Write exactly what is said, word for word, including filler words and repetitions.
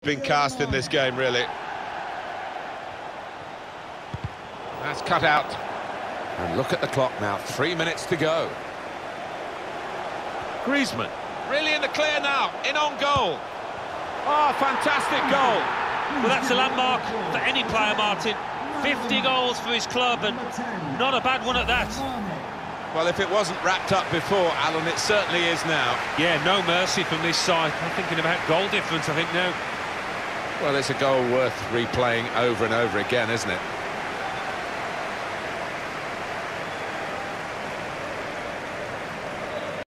been cast in this game, really. That's cut out. And look at the clock now, three minutes to go. GRIEZMANN, really in the clear now, in on goal. Oh, fantastic goal. Well, that's a landmark for any player, Martin. fifty goals for his club, and not a bad one at that. Well, if it wasn't wrapped up before, Alan, it certainly is now. Yeah, no mercy from this side. I'm thinking about goal difference, I think, now. Well, it's a goal worth replaying over and over again, isn't it?